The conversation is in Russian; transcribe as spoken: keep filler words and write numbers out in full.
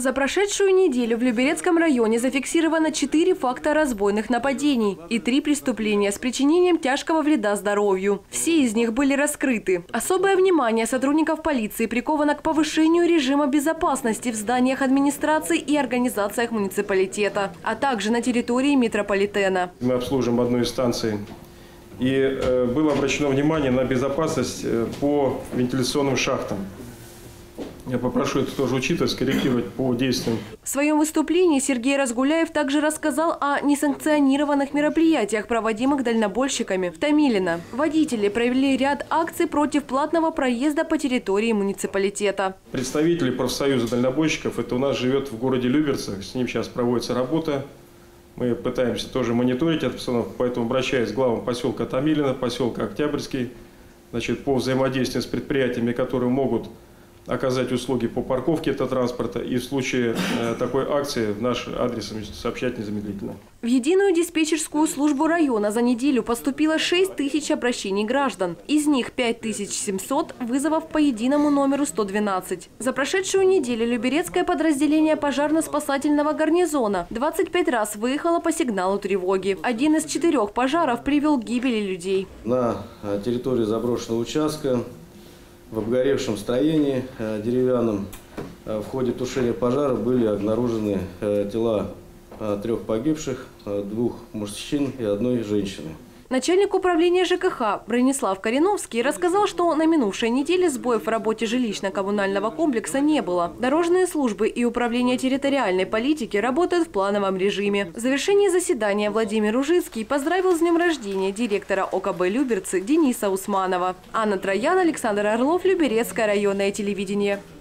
За прошедшую неделю в Люберецком районе зафиксировано четыре факта разбойных нападений и три преступления с причинением тяжкого вреда здоровью. Все из них были раскрыты. Особое внимание сотрудников полиции приковано к повышению режима безопасности в зданиях администрации и организациях муниципалитета, а также на территории метрополитена. Мы обслуживаем одну из станций. И э, было обращено внимание на безопасность э, по вентиляционным шахтам. Я попрошу это тоже учитывать, скорректировать по действиям. В своем выступлении Сергей Разгуляев также рассказал о несанкционированных мероприятиях, проводимых дальнобойщиками в Томилино. Водители провели ряд акций против платного проезда по территории муниципалитета. Представители профсоюза дальнобойщиков, это у нас живет в городе Люберцах, с ним сейчас проводится работа. Мы пытаемся тоже мониторить эту обстановку, поэтому обращаюсь к главам поселка Томилино, поселка Октябрьский, значит, по взаимодействию с предприятиями, которые могут оказать услуги по парковке автотранспорта, и в случае э, такой акции в наш адрес сообщать незамедлительно. В единую диспетчерскую службу района за неделю поступило шесть тысяч обращений граждан. Из них пять тысяч семьсот вызовов по единому номеру сто двенадцать. За прошедшую неделю Люберецкое подразделение пожарно-спасательного гарнизона двадцать пять раз выехало по сигналу тревоги. Один из четырех пожаров привел к гибели людей. На территории заброшенного участка в обгоревшем строении э, деревянном э, в ходе тушения пожара были обнаружены э, тела э, трех погибших, э, двух мужчин и одной женщины. Начальник управления ЖКХ Бронислав Кореновский рассказал, что на минувшей неделе сбоев в работе жилищно-коммунального комплекса не было. Дорожные службы и управление территориальной политики работают в плановом режиме. В завершении заседания Владимир Ужицкий поздравил с днем рождения директора ОКБ Люберцы Дениса Усманова. Анна Троян, Александр Орлов, Люберецкое районное телевидение.